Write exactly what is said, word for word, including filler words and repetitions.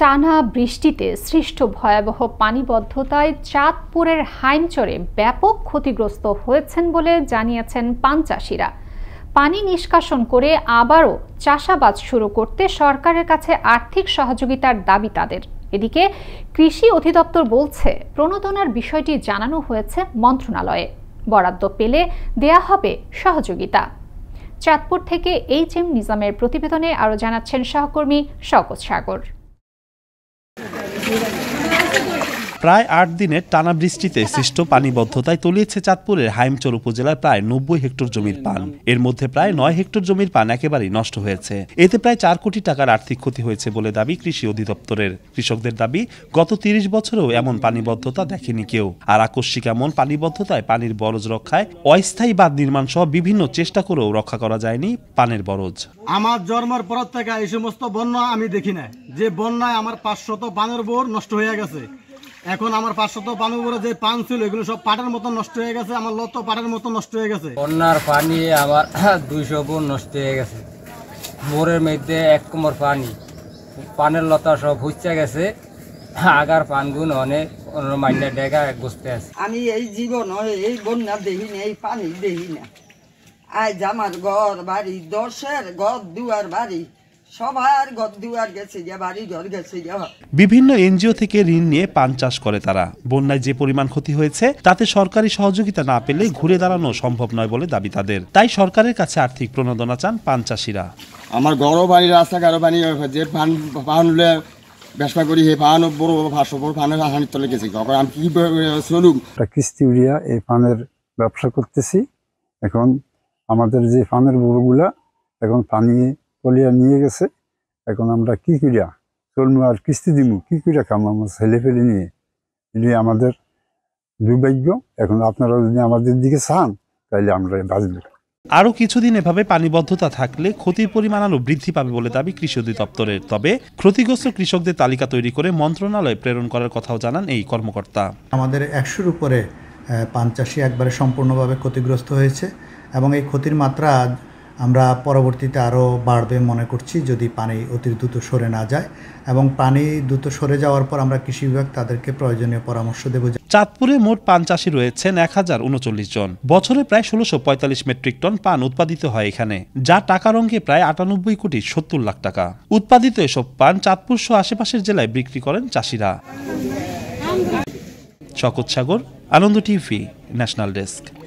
টানা বৃষ্টিতে সৃষ্ট ভয়াবহ পানিবদ্ধতায় চাঁদপুরের হাইমচরে ব্যাপক ক্ষতিগ্রস্ত হয়েছেন বলে জানিয়েছেন পান চাষিরা। পানি নিষ্কাশন করে আবারও চাষাবাদ শুরু করতে সরকারের কাছে আর্থিক সহযোগিতার দাবি তাদের। এদিকে কৃষি অধিদপ্তর বলছে, প্রণোদনার বিষয়টি জানানো হয়েছে মন্ত্রণালয়ে, বরাদ্দ পেলে দেয়া হবে সহযোগিতা। চাঁদপুর থেকে এইচ এম নিজামের প্রতিবেদনে আরও জানাচ্ছেন সহকর্মী শওকত সাগর। প্রায় আট দিনের টানা বৃষ্টিতে সৃষ্ট পানিবদ্ধতায় তলিয়েছে চাঁদপুরের হাইমচর উপজেলার প্রায় নব্বই হেক্টর জমির পান। এর মধ্যে প্রায় নয় হেক্টর জমির পান একেবারেই নষ্ট হয়েছে। এতে প্রায় চার কোটি টাকার আর্থিক ক্ষতি হয়েছে বলে দাবি কৃষি অধিদপ্তরের। কৃষকদের দাবি, গত তিরিশ বছরেও এমন পানিবদ্ধতা দেখেনি কেউ। আর আকস্মিক এমন পানিবদ্ধতায় পানির বরজ রক্ষায় অস্থায়ী বাঁধ নির্মাণ সহ বিভিন্ন চেষ্টা করেও রক্ষা করা যায়নি পানের বরজ। আমার জন্মের পর থেকে এই সমস্ত বন্যা আমি দেখি না, যে বন্যায় আমার পাঁচশত পানের বোর নষ্ট হয়ে গেছে। এখন আমার পাঁচশত পানের উপরে যে পান ছিল এগুলো সব পাটের মতো নষ্ট হয়ে গেছে, আমার লত পাটের মতো নষ্ট হয়ে গেছে। বন্যার পানি আমার দুইশো বোর নষ্ট হয়ে গেছে। বোরের মধ্যে এক কোমর পানি, পানের লতা সব হুঁচে গেছে। আগার পানগুন অনেক মাইনা ডেগা বসতে আছে। আমি এই জীবন এই বন্যা দেখি না, এই পানি দেখি না। আজ আমার ঘর বাড়ি, দশের ঘর দুয়ার বাড়ি, সবার ঘর দুয়ার গেছে, বাড়ি ঘর গেছে। বিভিন্ন এনজিও থেকে ঋণ নিয়ে পান চাষ করে তারা। বন্যায় যে পরিমাণ ক্ষতি হয়েছে তাতে সরকারি সহযোগিতা না পেলে ঘুরে দাঁড়ানো সম্ভব নয় বলে দাবি তাদের। তাই সরকারের কাছে আর্থিক প্রণোদনা চান পান চাষিরা। আমার গড় বাড়ি রাস্তা গারো পানি যে পান পান ব্যবসা করি, হে পান বড় ভাষা বড় পানের হানির তলে গেছি। আমি কি চলুক কিস্তি উড়িয়া এই পানের ব্যবসা করতেছি। এখন আমাদের যে পানের বড়গুলা এখন পানি তলিয়া নিয়ে গেছে। এখন আমরা কি করিয়া চলবো আর কিস্তি দিব, কি করিয়া খাম আমার ছেলে ফেলে নিয়ে নিয়ে আমাদের দুর্ভাগ্য। এখন আপনারা যদি আমাদের দিকে চান তাহলে আমরা বাঁচব। আরও কিছুদিন এভাবে পানিবদ্ধতা থাকলে ক্ষতির পরিমাণ আরও বৃদ্ধি পাবে বলে দাবি কৃষি অধিদপ্তরের। তবে ক্ষতিগ্রস্ত কৃষকদের তালিকা তৈরি করে মন্ত্রণালয়ে প্রেরণ করার কথাও জানান এই কর্মকর্তা। আমাদের একশোর উপরে পান চাষি একবারে সম্পূর্ণভাবে ক্ষতিগ্রস্ত হয়েছে এবং এই ক্ষতির মাত্রা আমরা পরবর্তীতে আরও বাড়বে মনে করছি, যদি পানি অতি দ্রুত সরে না যায়। এবং পানি দ্রুত সরে যাওয়ার পর আমরা কৃষি বিভাগ তাদেরকে প্রয়োজনীয় পরামর্শ দেব। চাঁদপুরে মোট পান চাষি রয়েছেন এক হাজার উনচল্লিশ জন। বছরে প্রায় ষোলোশো পঁয়তাল্লিশ মেট্রিক টন পান উৎপাদিত হয় এখানে, যা টাকার অঙ্কে প্রায় আটানব্বই কোটি সত্তর লাখ টাকা। উৎপাদিত এসব পান চাঁদপুর সহ আশেপাশের জেলায় বিক্রি করেন চাষিরা। Shawkat Sagar, Ananda TV, national desk.